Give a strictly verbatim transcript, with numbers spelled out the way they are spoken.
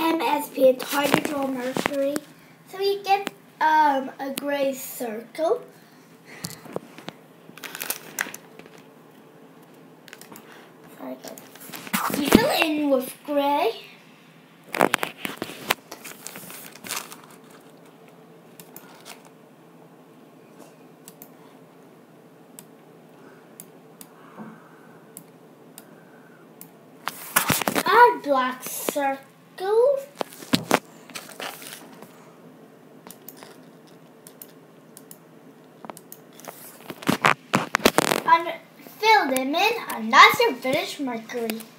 M S P, it's hard to draw Mercury. So you get um, a gray circle. Sorry guys. You fill it in with gray. Add black circles. And fill them in, and that's your finished Mercury.